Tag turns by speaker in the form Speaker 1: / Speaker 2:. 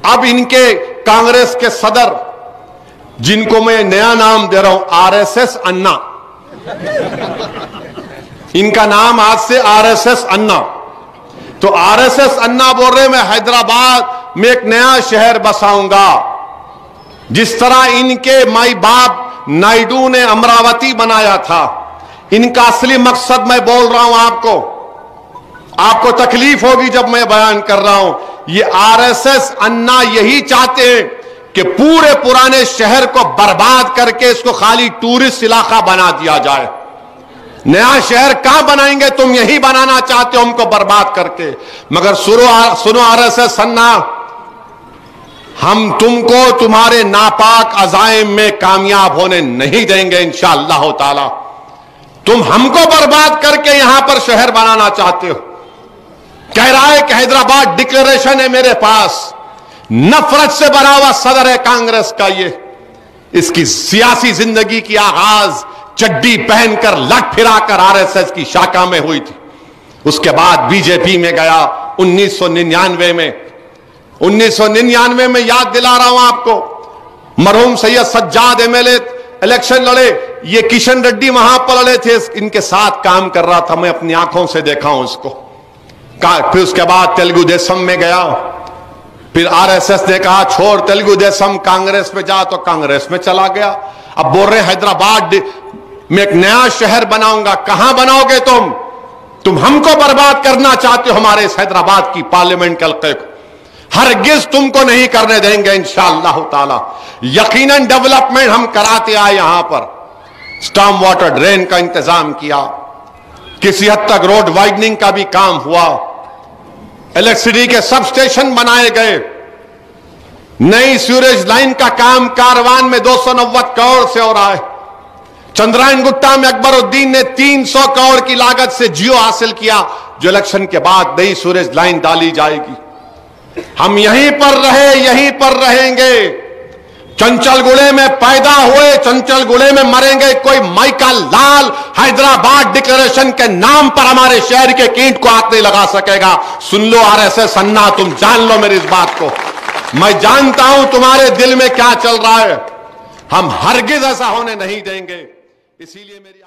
Speaker 1: اب ان کے کانگریس کے صدر، جن کو میں نیا نام دے رہا ہوں RSS انا، ان کا نام آج سے RSS انا، تو RSS انا بول رہے میں حیدرآباد میں ایک نیا شہر بساؤں گا، جس طرح ان کے مائی باپ نائیڈو نے امراوتی بنایا تھا۔ ان کا اصلی مقصد میں بول رہا ہوں، آپ کو تکلیف ہوگی جب میں بیان کر رہا ہوں، یہ RSS انا یہی چاہتے ہیں کہ پورے پرانے شہر کو برباد کر کے اس کو خالی ٹورسٹ علاقہ بنا دیا جائے۔ نیا شہر کہاں بنائیں گے؟ تم یہی بنانا چاہتے ہو ہم کو برباد کر کے۔ مگر سنو RSS انا، ہم تم کو تمہارے ناپاک عزائم میں کامیاب ہونے نہیں دیں گے انشاءاللہ تعالی۔ تم ہم کو برباد کر کے یہاں پر شہر بنانا چاہتے ہو۔ کہہ رہا ہے کہ حیدرآباد ڈکلیریشن ہے میرے پاس، نفرت سے بنا ہوا صدر ہے کانگریس کا یہ۔ اس کی سیاسی زندگی کی آغاز چڈی پہن کر لٹ پھرا کر RSS کی شاخا میں ہوئی تھی۔ اس کے بعد BJP میں گیا 1999 میں۔ 1999 میں یاد دلا رہا ہوں آپ کو، مرحوم سید سجاد MLA الیکشن لڑے، یہ کشن ریڈی وہاں پر لڑے تھے، ان کے ساتھ کام کر رہا تھا، میں اپنی آنکھوں سے دیکھا ہوں اس کو۔ پھر اس کے بعد تیلگو دیسم میں گیا، پھر RSS نے کہا چھوڑ تیلگو دیسم، کانگریس میں جا، تو کانگریس میں چلا گیا۔ اب بول رہے حیدرآباد میں ایک نیا شہر بناؤں گا۔ کہاں بناؤ گے تم ہم کو برباد کرنا چاہتے ہو، ہمارے اس حیدرآباد کی پارلیمنٹ کے حلقے کو، ہرگز تم کو نہیں کرنے دیں گے انشاءاللہ تعالی۔ یقیناً ڈیولپمنٹ ہم کراتے آئے، یہاں پر سٹارم واٹر ڈرین کا انتظام کیا، کسی حد تک روڈ وائڈننگ کا بھی کام ہوا، الیکٹریسٹی کے سب سٹیشن بنائے گئے، نئی سیوریج لائن کا کام کاروان میں 290 کروڑ سے ہو رہا ہے۔ چندرائن گٹا میں اکبر الدین نے 300 کروڑ کی لاگت سے جیو حاصل کیا، جو الیکشن کے بعد نئی سیوریج لائن ڈالی جائے گی۔ ہم یہیں پر رہے، یہیں پر رہیں گے، چنچل گڑے میں پیدا ہوئے، چنچل گڑے میں مریں گے۔ کوئی مائیکا لال حیدرآباد ڈکلیریشن کے نام پر ہمارے شہر کے کینٹ کو ہاتھ نہیں لگا سکے گا۔ سن لو RSS انا، تم جان لو میری اس بات کو، میں جانتا ہوں تمہارے دل میں کیا چل رہا ہے، ہم ہرگز ایسا ہونے نہیں دیں گے۔ اسی لیے میری